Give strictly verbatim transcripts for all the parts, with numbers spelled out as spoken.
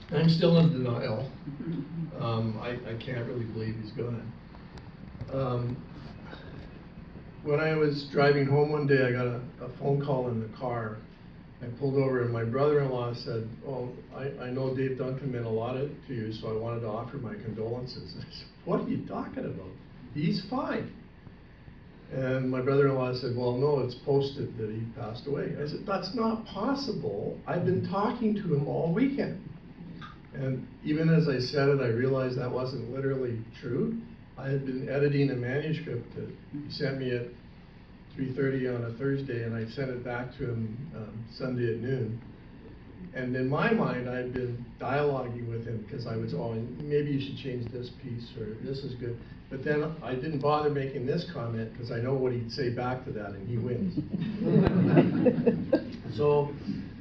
I'm still in denial. Um, I, I can't really believe he's gone. Um, when I was driving home one day, I got a, a phone call in the car. I pulled over and my brother-in-law said, "Oh, I, I know Dave Duncan meant a lot to you, so I wanted to offer my condolences." I said, "What are you talking about? He's fine." And my brother-in-law said, "Well, no, it's posted that he passed away." I said, "That's not possible. I've been talking to him all weekend." And even as I said it, I realized that wasn't literally true. I had been editing a manuscript that he sent me at three thirty on a Thursday, and I sent it back to him um, Sunday at noon. And in my mind, I had been dialoguing with him because I was, oh, maybe you should change this piece, or this is good. But then I didn't bother making this comment because I know what he'd say back to that, and he wins. So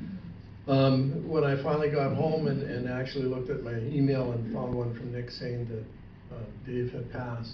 um, when I finally got home and, and actually looked at my email and found one from Nick saying that uh, Dave had passed,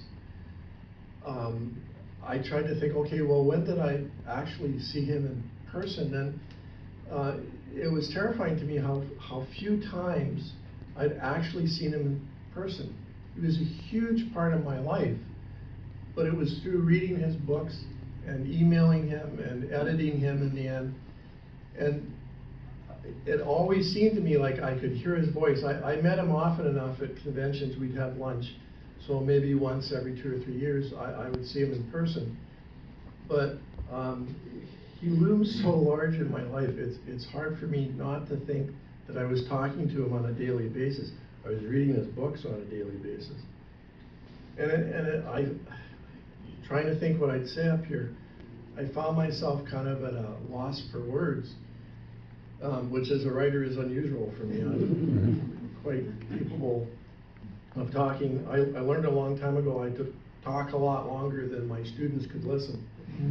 um, I tried to think, okay, well, when did I actually see him in person? And uh, it was terrifying to me how, how few times I'd actually seen him in person. He was a huge part of my life, but it was through reading his books and emailing him and editing him in the end. And it always seemed to me like I could hear his voice. I, I met him often enough at conventions. We'd have lunch. So maybe once every two or three years, I, I would see him in person. But um, he looms so large in my life, it's, it's hard for me not to think that I was talking to him on a daily basis. I was reading his books on a daily basis. And, it, and it, I, trying to think what I'd say up here, I found myself kind of at a loss for words, um, which as a writer is unusual for me. I'm quite capable of talking. I, I learned a long time ago I could talk a lot longer than my students could listen.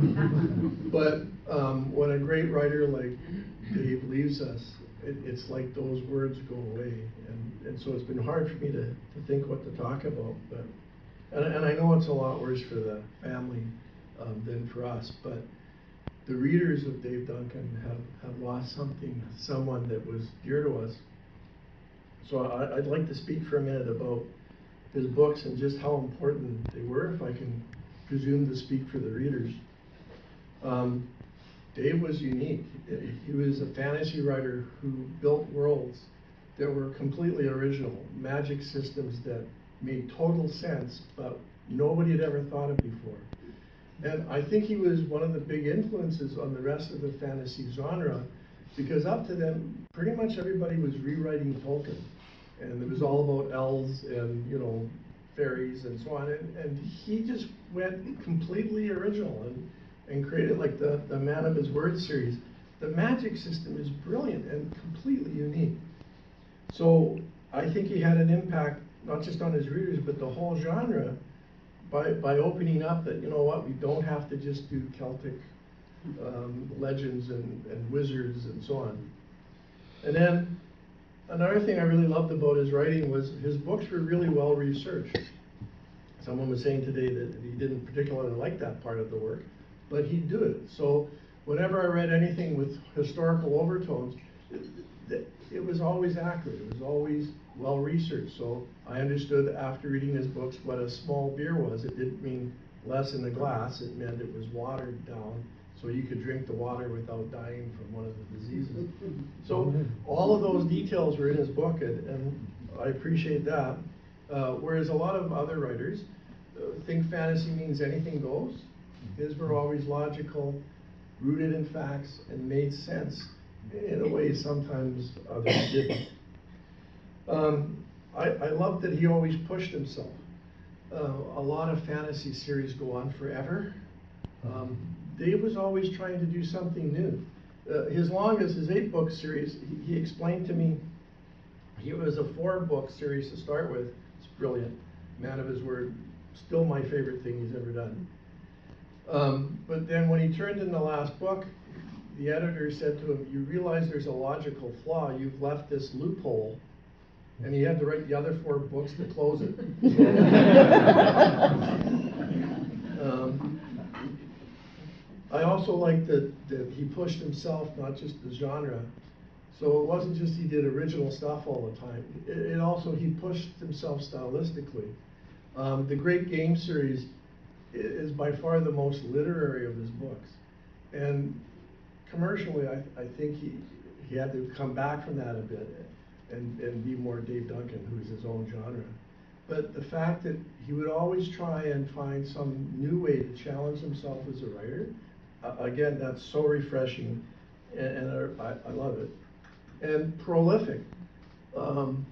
But um, when a great writer like Dave leaves us, it, it's like those words go away. And, and so it's been hard for me to, to think what to talk about. But and, and I know it's a lot worse for the family um, than for us, but the readers of Dave Duncan have, have lost something, someone that was dear to us. So I, I'd like to speak for a minute about his books and just how important they were, if I can presume to speak for the readers. Um, Dave was unique. He was a fantasy writer who built worlds that were completely original, magic systems that made total sense, but nobody had ever thought of before. And I think he was one of the big influences on the rest of the fantasy genre, because up to then, pretty much everybody was rewriting Tolkien. And it was all about elves and, you know, fairies and so on. And, and he just went completely original and, and created like the, the Man of His Word series. The magic system is brilliant and completely unique. So I think he had an impact, not just on his readers, but the whole genre by, by opening up that, you know what, we don't have to just do Celtic um, legends and, and wizards and so on. And then another thing I really loved about his writing was his books were really well researched. Someone was saying today that he didn't particularly like that part of the work, but he'd do it. So whenever I read anything with historical overtones, it, it was always accurate. It was always well researched. So I understood after reading his books what a small beer was. It didn't mean less in the glass. It meant it was watered down, so you could drink the water without dying from one of the diseases. So all of those details were in his book, and, and I appreciate that. Uh, whereas a lot of other writers uh, think fantasy means anything goes. His were always logical, rooted in facts, and made sense in a way sometimes others didn't. Um, I, I love that he always pushed himself. Uh, a lot of fantasy series go on forever. Um, Dave was always trying to do something new. Uh, his longest, his eight book series, he, he explained to me, it was a four book series to start with. It's brilliant. Man of His Word, still my favorite thing he's ever done. Um, but then when he turned in the last book, the editor said to him, you realize there's a logical flaw, you've left this loophole, and he had to write the other four books to close it. um, I also like that, that he pushed himself, not just the genre. So it wasn't just he did original stuff all the time. It, it also, he pushed himself stylistically. Um, the Great Game series is by far the most literary of his books. And commercially, I, I think he, he had to come back from that a bit and, and be more Dave Duncan, who's his own genre. But the fact that he would always try and find some new way to challenge himself as a writer, uh, again, that's so refreshing, and, and I, I love it. And prolific. Um,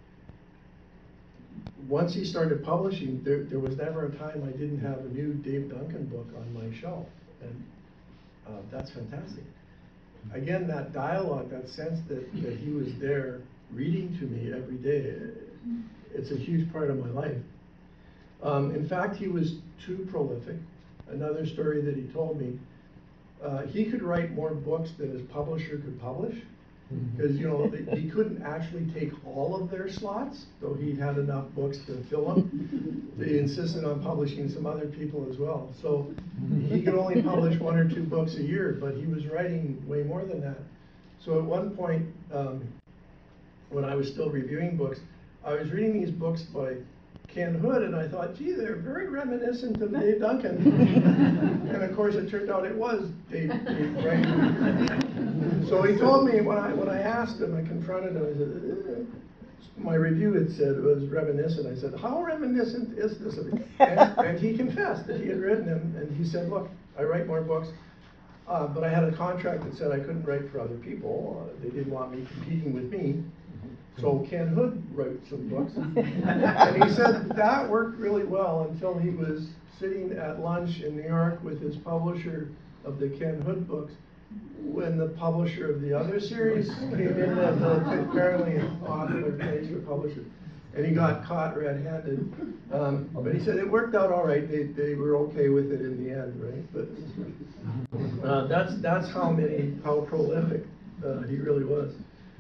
once he started publishing, there, there was never a time I didn't have a new Dave Duncan book on my shelf, and uh, that's fantastic. Again, that dialogue, that sense that, that he was there reading to me every day, it's a huge part of my life. Um, in fact, he was too prolific. Another story that he told me, uh, he could write more books than his publisher could publish, because you know the, he couldn't actually take all of their slots, though he had enough books to fill them. They insisted on publishing some other people as well, so he could only publish one or two books a year, but he was writing way more than that. So at one point, um, when I was still reviewing books, I was reading these books by Ken Hood, and I thought, gee, they're very reminiscent of Dave Duncan. And of course, it turned out it was Dave, Dave writing. So he told me, when I when I asked him, I confronted him, I said, eh. My review had said it was reminiscent. I said, how reminiscent is this of it? And, and he confessed that he had written them, and he said, look, I write more books, uh, but I had a contract that said I couldn't write for other people. Uh, they didn't want me competing with me. So Ken Hood wrote some books, and he said that worked really well until he was sitting at lunch in New York with his publisher of the Ken Hood books, when the publisher of the other series came in as a, apparently an author place for publishers, and he got caught red-handed. Um, but he said it worked out all right. They they were okay with it in the end, right? But uh, that's that's how many how prolific uh, he really was.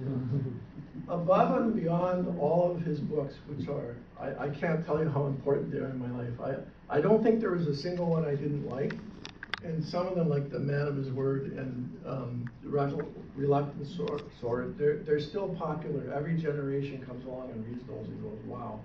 Above and beyond all of his books, which are, I, I can't tell you how important they are in my life. I, I don't think there was a single one I didn't like. And some of them, like The Man of His Word and um, Reluctant Sword, they're, they're still popular. Every generation comes along and reads those and goes, wow.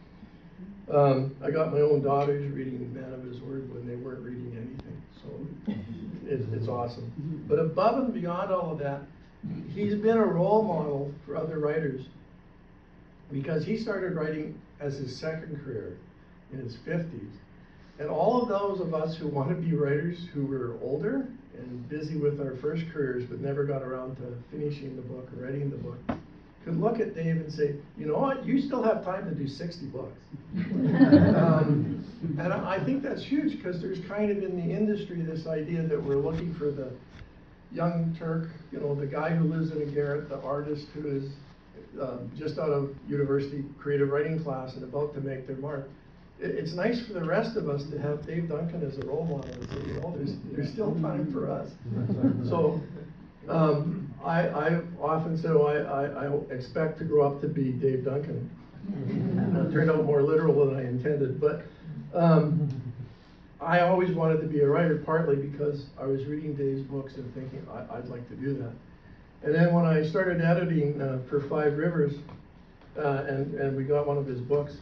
Um, I got my own daughters reading Man of His Word when they weren't reading anything. So it, it's awesome. But above and beyond all of that, he's been a role model for other writers, because he started writing as his second career in his fifties. And all of those of us who want to be writers who were older and busy with our first careers but never got around to finishing the book or writing the book could look at Dave and say, you know what, you still have time to do sixty books. um, and I, I think that's huge, because there's kind of in the industry this idea that we're looking for the young Turk, you know, the guy who lives in a garret, the artist who is uh, just out of university creative writing class and about to make their mark. It, it's nice for the rest of us to have Dave Duncan as a role model and say, you know, there's, there's still time for us. So um, I, I often say, well, I, I, I expect to grow up to be Dave Duncan. Uh, it turned out more literal than I intended, but um, I always wanted to be a writer, partly because I was reading Dave's books and thinking I, I'd like to do that. And then when I started editing uh, for Five Rivers, uh, and, and we got one of his books,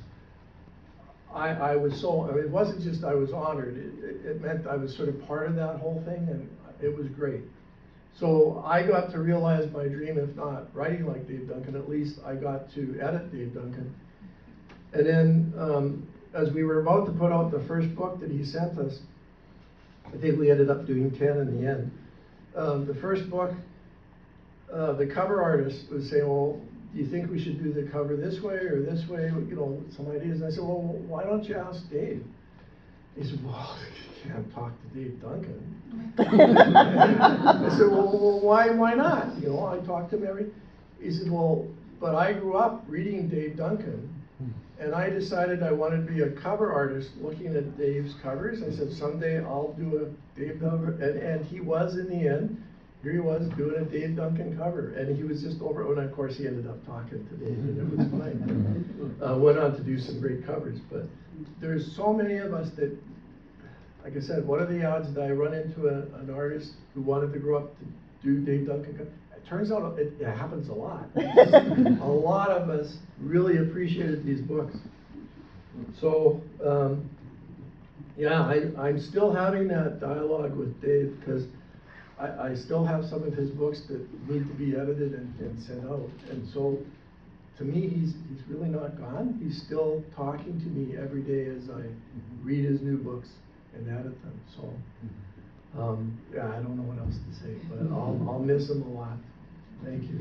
I, I was so, I mean, it wasn't just I was honored, it, it, it meant I was sort of part of that whole thing, and it was great. So I got to realize my dream, if not writing like Dave Duncan, at least I got to edit Dave Duncan. And then, um, as we were about to put out the first book that he sent us, I think we ended up doing ten in the end. Um, the first book, uh, the cover artist was saying, well, do you think we should do the cover this way or this way? You know, some ideas. And I said, well, why don't you ask Dave? He said, well, you can't talk to Dave Duncan. I said, well, why, why not? You know, I talked to him every. He said, well, but I grew up reading Dave Duncan. And I decided I wanted to be a cover artist looking at Dave's covers. I said, someday I'll do a Dave cover. And, and he was, in the end, here he was doing a Dave Duncan cover. And he was just over, and of course he ended up talking to Dave, and it was fine. Uh, went on to do some great covers. But there's so many of us that, like I said, what are the odds that I run into a, an artist who wanted to grow up to do Dave Duncan covers? it turns out it, it happens a lot. A lot of us really appreciated these books. So, um, yeah, I, I'm still having that dialogue with Dave, because I, I still have some of his books that need to be edited and, and sent out. And so, to me, he's, he's really not gone. He's still talking to me every day as I read his new books and edit them. So, um, yeah, I don't know what else to say, but I'll, I'll miss him a lot. Thank you.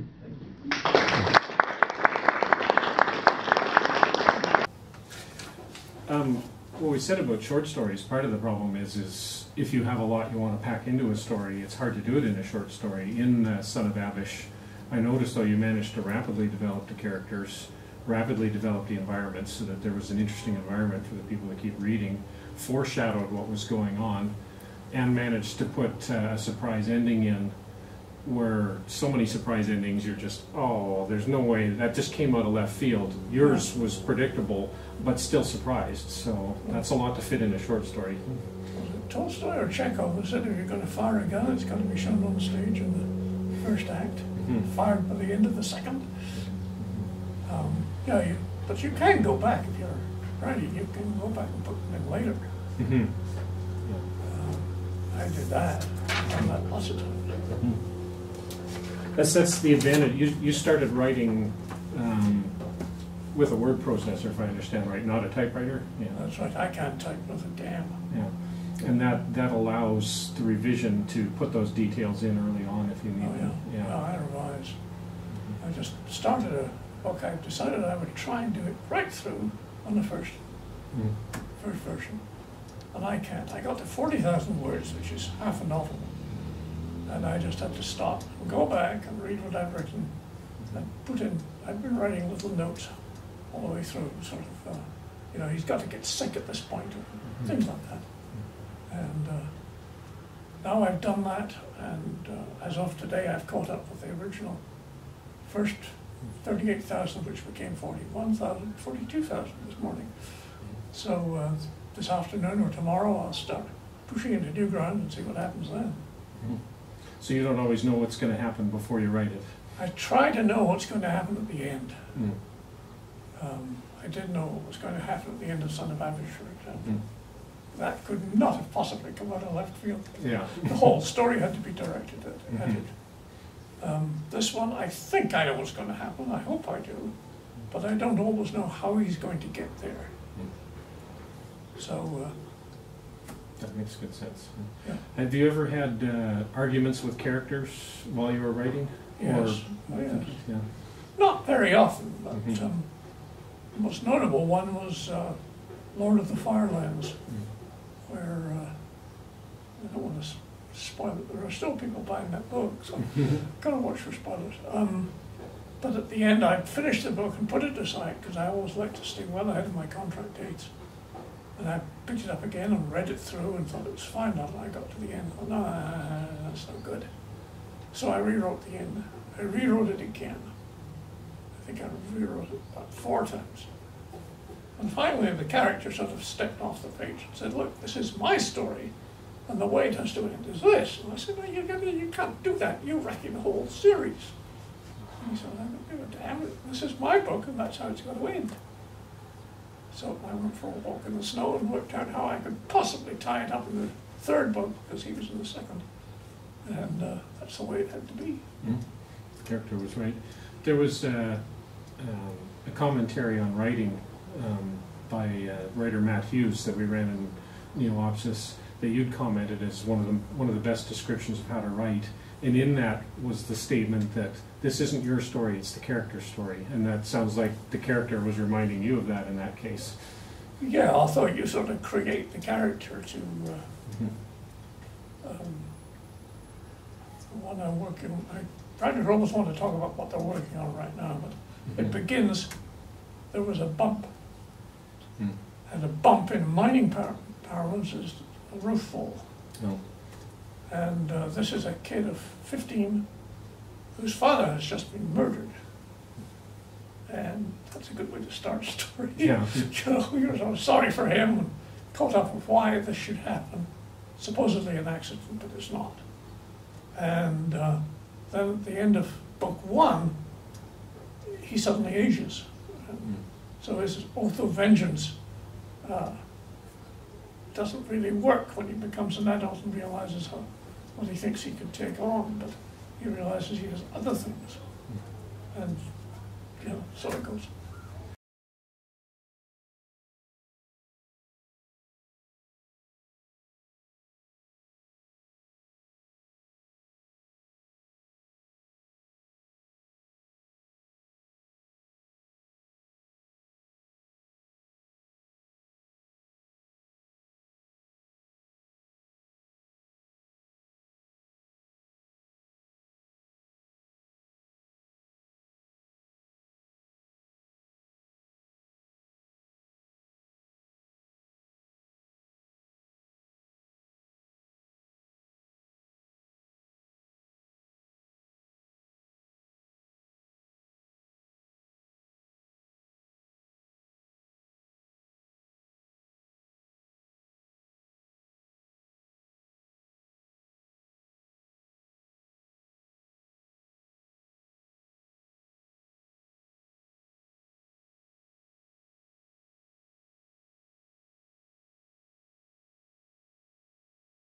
Thank you. Um, what we said about short stories, part of the problem is, is if you have a lot you want to pack into a story, it's hard to do it in a short story. In uh, Son of Avish, I noticed, though, you managed to rapidly develop the characters, rapidly develop the environment so that there was an interesting environment for the people to keep reading, foreshadowed what was going on, and managed to put uh, a surprise ending in, where so many surprise endings you're just, oh, there's no way, that just came out of left field. Yours was predictable, but still surprised, so that's a lot to fit in a short story. Tolstoy or Chekhov who said if you're going to fire a gun, it's got to be shown on the stage in the first act, mm-hmm. fired by the end of the second. Um, yeah, you, but you can go back if you're writing, you can go back and put them in later. Mm-hmm. uh, I did that, I've done that lots of times. Mm-hmm. That's, that's the advantage. You, you started writing um, with a word processor, if I understand right, not a typewriter? Yeah. That's right, I can't type with a damn. Yeah, and that, that allows the revision to put those details in early on if you need oh, yeah. them. Yeah, well, I revise. Mm-hmm. I just started a book, I decided I would try and do it right through on the first, mm. first version. And I can't. I got to forty thousand words, which is half a novel. And I just had to stop and go back and read what I've written and put in, I've been writing little notes all the way through, sort of, uh, you know, he's got to get sick at this point, or mm-hmm. things like that. And uh, now I've done that, and uh, as of today I've caught up with the original first thirty-eight thousand, which became forty-one thousand, forty-two thousand this morning. So uh, this afternoon or tomorrow I'll start pushing into new ground and see what happens then. Mm-hmm. So you don't always know what's going to happen before you write it? I try to know what's going to happen at the end. Mm. Um, I did know what was going to happen at the end of Son of Avish, for example. Mm. That could not have possibly come out of left field. Yeah. The whole story had to be directed at, mm-hmm. at it. Um, this one, I think I know what's going to happen. I hope I do. But I don't always know how he's going to get there. Mm. So... Uh, That makes good sense. Yeah. Have you ever had uh, arguments with characters while you were writing? Yes. Or, oh, yes. Yeah. Not very often, but mm-hmm. um, the most notable one was uh, Lord of the Firelands, mm. where uh, I don't want to spoil it. There are still people buying that book, so I've got to watch for spoilers. Um, but at the end, I finished the book and put it aside because I always like to stay well ahead of my contract dates. And I picked it up again and read it through and thought it was fine until I got to the end. Oh, no, that's no good. So I rewrote the end. I rewrote it again. I think I rewrote it about four times. And finally the character sort of stepped off the page and said, look, this is my story, and the way it has to end is this. And I said, no, you, you can't do that. You're wrecking the whole series. And he said, I don't give a damn. This is my book, and that's how it's going to end. So I went for a walk in the snow and worked out how I could possibly tie it up in the third book, because he was in the second. And uh, that's the way it had to be. Mm. The character was right. There was uh, um, a commentary on writing um, by uh, writer Matt Hughes that we ran in Neo-opsis that you'd commented as one of the one of the best descriptions of how to write. And in that was the statement that this isn't your story, it's the character's story. And that sounds like the character was reminding you of that in that case. Yeah, although you sort of create the character to... Uh, mm-hmm. um, the one I'm working on, I probably almost want to talk about what they're working on right now, but mm-hmm. it begins, there was a bump. Mm. And a bump in mining par parlance is a roof fall. Oh. And uh, this is a kid of fifteen whose father has just been murdered. And that's a good way to start a story. Yeah. You know, you're sort of sorry for him and caught up with why this should happen. Supposedly an accident, but it's not. And uh, then at the end of book one, he suddenly ages. And so his oath of vengeance uh, doesn't really work when he becomes an adult and realizes how, what he thinks he could take on, but he realizes he has other things. And, you know, so it goes.